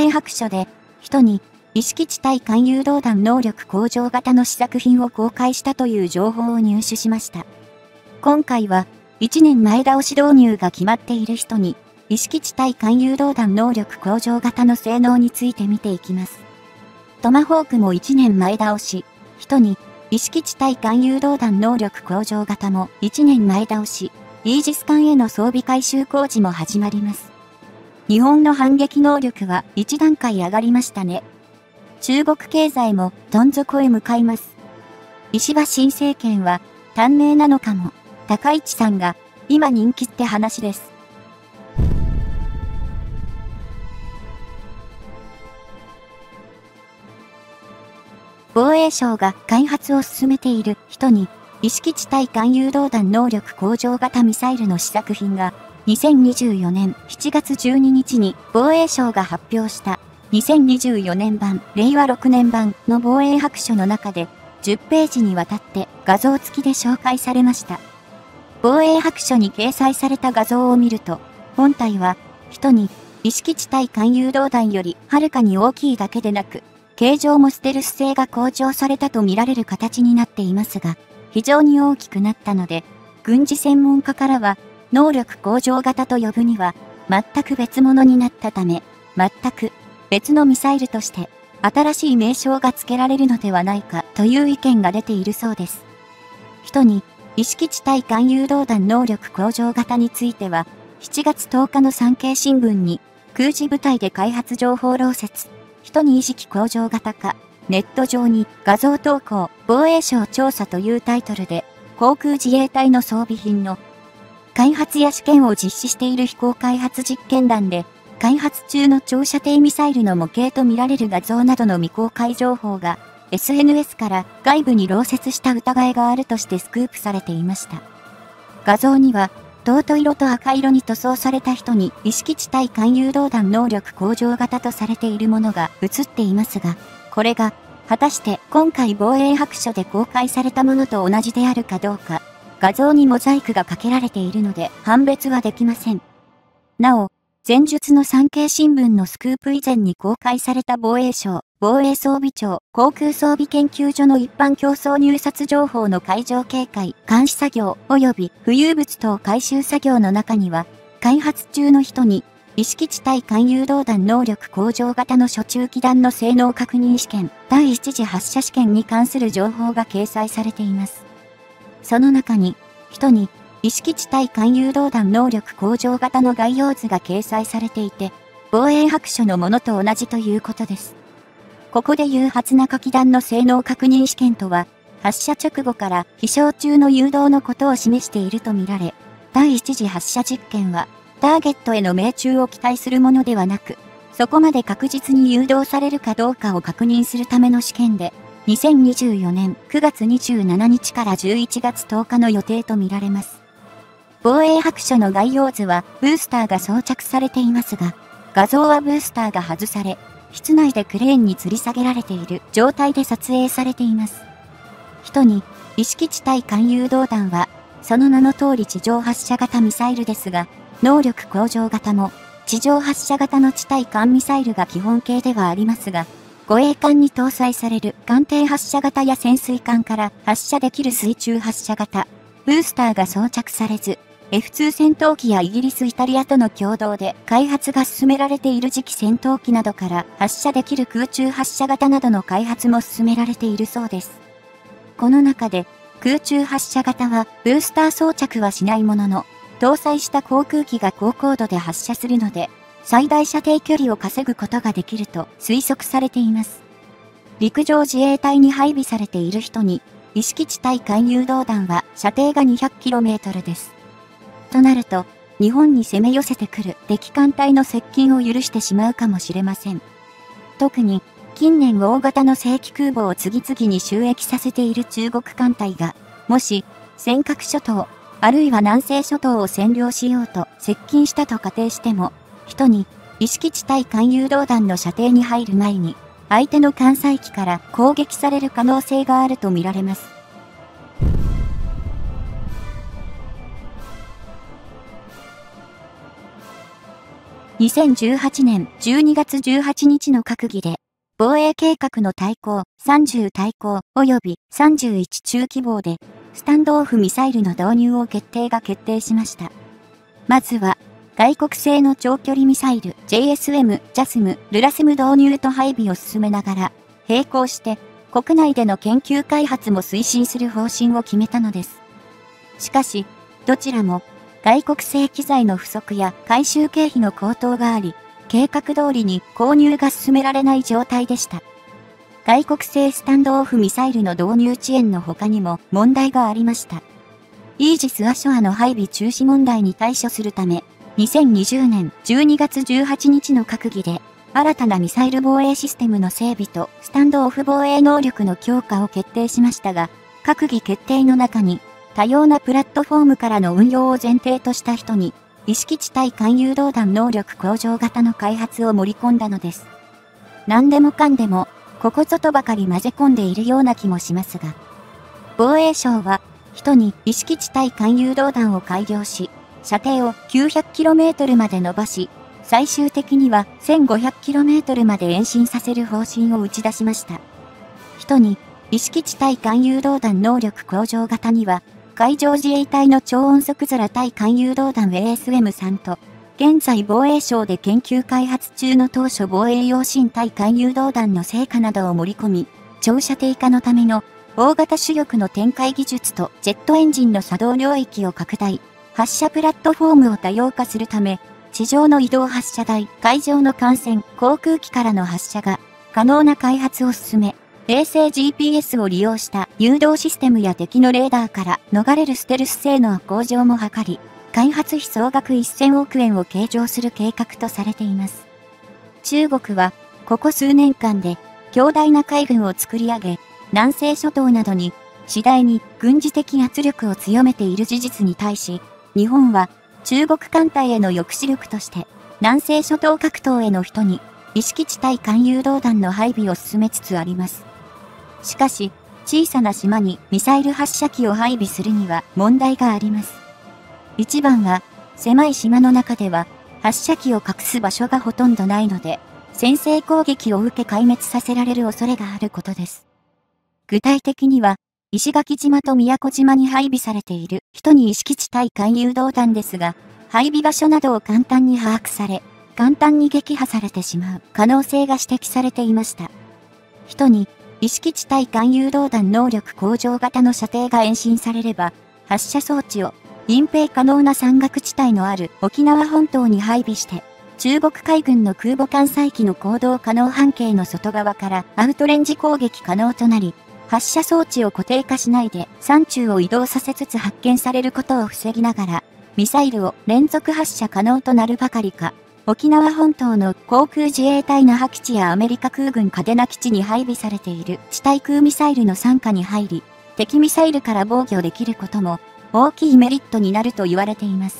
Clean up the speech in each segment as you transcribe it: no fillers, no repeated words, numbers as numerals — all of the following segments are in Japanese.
衛白書で、人に、意識地対艦誘導弾能力向上型の試作品を公開したという情報を入手しました。今回は、1年前倒し導入が決まっている人に、意識地対艦誘導弾能力向上型の性能について見ていきます。トマホークも1年前倒し、人に、意識地対艦誘導弾能力向上型も1年前倒し、イージス艦への装備改修工事も始まります。日本の反撃能力は1段階上がりましたね。中国経済もどん底へ向かいます。石破新政権は短命なのかも。高市さんが今人気って話です。防衛省が開発を進めている人に意識地対艦誘導弾能力向上型ミサイルの試作品が2024年7月12日に防衛省が発表した2024年版、令和6年版の防衛白書の中で10ページにわたって画像付きで紹介されました。防衛白書に掲載された画像を見ると、本体は人に意識地対艦誘導弾よりはるかに大きいだけでなく、形状もステルス性が向上されたと見られる形になっていますが、非常に大きくなったので、軍事専門家からは、能力向上型と呼ぶには、全く別物になったため、全く別のミサイルとして、新しい名称が付けられるのではないかという意見が出ているそうです。人に、意識地対艦誘導弾能力向上型については、7月10日の産経新聞に、空自部隊で開発情報漏洩、人に意識向上型か、ネット上に画像投稿、防衛省調査というタイトルで、航空自衛隊の装備品の開発や試験を実施している飛行開発実験団で、開発中の長射程ミサイルの模型とみられる画像などの未公開情報が、SNS から外部に漏洩した疑いがあるとしてスクープされていました。画像には、トート色と赤色に塗装された人に意識地対艦誘導弾能力向上型とされているものが映っていますが、これが果たして今回防衛白書で公開されたものと同じであるかどうか、画像にモザイクがかけられているので判別はできません。なお、前述の産経新聞のスクープ以前に公開された防衛省、防衛装備庁、航空装備研究所の一般競争入札情報の海上警戒、監視作業及び浮遊物等回収作業の中には、開発中の人に、意識地対艦誘導弾能力向上型の初中期弾の性能確認試験、第一次発射試験に関する情報が掲載されています。その中に、人に、意識地対艦誘導弾能力向上型の概要図が掲載されていて、防衛白書のものと同じということです。ここでいう初中期弾の性能確認試験とは、発射直後から飛翔中の誘導のことを示しているとみられ、第一次発射実験は、ターゲットへの命中を期待するものではなく、そこまで確実に誘導されるかどうかを確認するための試験で、2024年9月27日から11月10日の予定とみられます。防衛白書の概要図はブースターが装着されていますが、画像はブースターが外され、室内でクレーンに吊り下げられている状態で撮影されています。人に、意識地対艦誘導弾は、その名の通り地上発射型ミサイルですが、能力向上型も、地上発射型の地対艦ミサイルが基本形ではありますが、護衛艦に搭載される艦艇発射型や潜水艦から発射できる水中発射型、ブースターが装着されず、F2 戦闘機やイギリス・イタリアとの共同で開発が進められている次期戦闘機などから発射できる空中発射型などの開発も進められているそうです。この中で空中発射型はブースター装着はしないものの、搭載した航空機が高高度で発射するので、最大射程距離を稼ぐことができると推測されています。陸上自衛隊に配備されている人に、意識地対艦誘導弾は射程が 200km です。となると、日本に攻め寄せてくる敵艦隊の接近を許してしまうかもしれません。特に、近年大型の正規空母を次々に就役させている中国艦隊が、もし、尖閣諸島、あるいは南西諸島を占領しようと接近したと仮定しても、人に、意識地対艦誘導弾の射程に入る前に、相手の艦載機から攻撃される可能性があるとみられます。 2018年12月18日の閣議で、防衛計画の大綱、30大綱及び31中期防で、スタンドオフミサイルの導入を決定しました。まずは、外国製の長距離ミサイル JSM、JASM、ルラスム導入と配備を進めながら、並行して国内での研究開発も推進する方針を決めたのです。しかし、どちらも外国製機材の不足や回収経費の高騰があり、計画通りに購入が進められない状態でした。外国製スタンドオフミサイルの導入遅延の他にも問題がありました。イージス・アショアの配備中止問題に対処するため、2020年12月18日の閣議で、新たなミサイル防衛システムの整備とスタンドオフ防衛能力の強化を決定しましたが、閣議決定の中に、多様なプラットフォームからの運用を前提とした人に、意識地対艦誘導弾能力向上型の開発を盛り込んだのです。何でもかんでも、ここぞとばかり混ぜ込んでいるような気もしますが、防衛省は、人に意識地対艦誘導弾を改良し、射程を 900km まで伸ばし、最終的には 1500km まで延伸させる方針を打ち出しました。人に意識地対艦誘導弾能力向上型には、海上自衛隊の超音速空対艦誘導弾 ASM3 と、現在防衛省で研究開発中の当初防衛用新対艦誘導弾の成果などを盛り込み、長射程化のための大型主力の展開技術とジェットエンジンの作動領域を拡大、発射プラットフォームを多様化するため、地上の移動発射台、海上の艦船、航空機からの発射が可能な開発を進め、衛星 GPS を利用した誘導システムや敵のレーダーから逃れるステルス性能向上も図り、開発費総額1000億円を計上する計画とされています。中国は、ここ数年間で強大な海軍を作り上げ、南西諸島などに次第に軍事的圧力を強めている事実に対し、日本は中国艦隊への抑止力として、南西諸島各島への人に意識地対艦誘導弾の配備を進めつつあります。しかし、小さな島にミサイル発射機を配備するには問題があります。一番は、狭い島の中では発射機を隠す場所がほとんどないので、先制攻撃を受け壊滅させられる恐れがあることです。具体的には、石垣島と宮古島に配備されている人に意識地対艦誘導弾ですが、配備場所などを簡単に把握され、簡単に撃破されてしまう可能性が指摘されていました。人に意識地対艦誘導弾能力向上型の射程が延伸されれば、発射装置を隠蔽可能な山岳地帯のある沖縄本島に配備して、中国海軍の空母艦載機の行動可能半径の外側からアウトレンジ攻撃可能となり、発射装置を固定化しないで山中を移動させつつ発見されることを防ぎながら、ミサイルを連続発射可能となるばかりか、沖縄本島の航空自衛隊那覇基地やアメリカ空軍嘉手納基地に配備されている地対空ミサイルの傘下に入り、敵ミサイルから防御できることも大きいメリットになると言われています。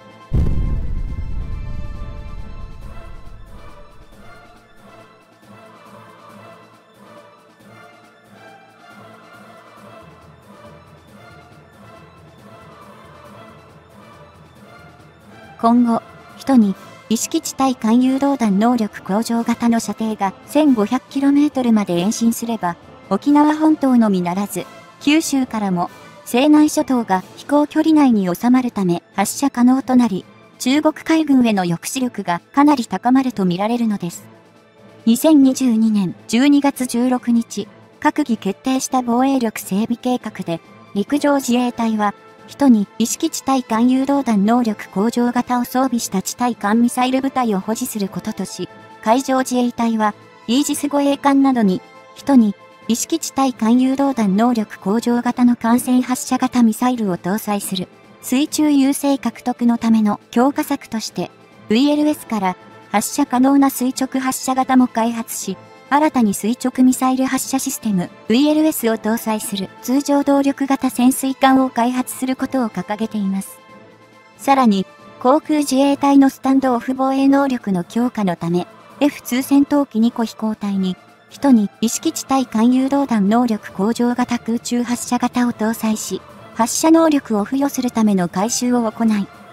今後、人に意識地対艦誘導弾能力向上型の射程が 1500km まで延伸すれば、沖縄本島のみならず、九州からも西南諸島が飛行距離内に収まるため発射可能となり、中国海軍への抑止力がかなり高まると見られるのです。2022年12月16日、閣議決定した防衛力整備計画で、陸上自衛隊は、人に意識地対艦誘導弾能力向上型を装備した地対艦ミサイル部隊を保持することとし、海上自衛隊は、イージス護衛艦などに、人に意識地対艦誘導弾能力向上型の艦船発射型ミサイルを搭載する、水中優勢獲得のための強化策として、VLS から発射可能な垂直発射型も開発し、新たに垂直ミサイル発射システム VLS を搭載する通常動力型潜水艦を開発することを掲げています。さらに、航空自衛隊のスタンドオフ防衛能力の強化のため、F2 戦闘機2個飛行隊に、人に意識地対艦誘導弾能力向上型空中発射型を搭載し、発射能力を付与するための改修を行い、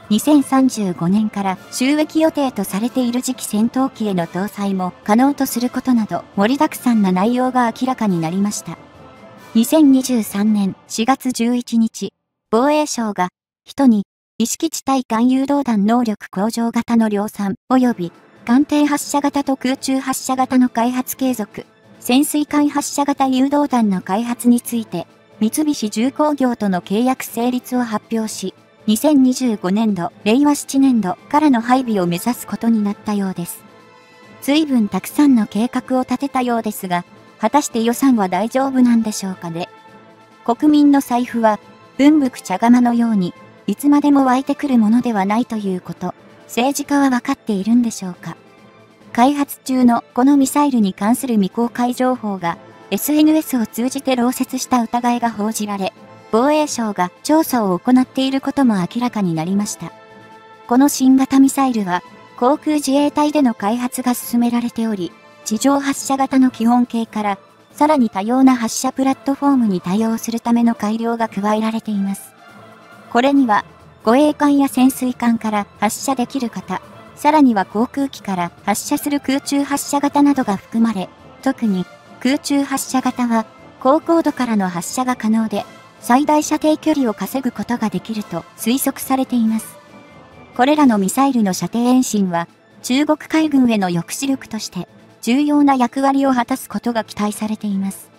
2035年から収益予定とされている次期戦闘機への搭載も可能とすることなど盛りだくさんな内容が明らかになりました。2023年4月11日、防衛省が人に意識地対艦誘導弾能力向上型の量産及び艦艇発射型と空中発射型の開発継続、潜水艦発射型誘導弾の開発について三菱重工業との契約成立を発表し、2025年度、令和7年度からの配備を目指すことになったようです。随分たくさんの計画を立てたようですが、果たして予算は大丈夫なんでしょうかね。国民の財布は、文福茶釜のように、いつまでも湧いてくるものではないということ、政治家は分かっているんでしょうか。開発中のこのミサイルに関する未公開情報が、SNS を通じて漏洩した疑いが報じられ、防衛省が調査を行っていることも明らかになりました。この新型ミサイルは、航空自衛隊での開発が進められており、地上発射型の基本形から、さらに多様な発射プラットフォームに対応するための改良が加えられています。これには、護衛艦や潜水艦から発射できる型、さらには航空機から発射する空中発射型などが含まれ、特に空中発射型は高高度からの発射が可能で、最大射程距離を稼ぐことができると推測されています。これらのミサイルの射程遠心は、中国海軍への抑止力として重要な役割を果たすことが期待されています。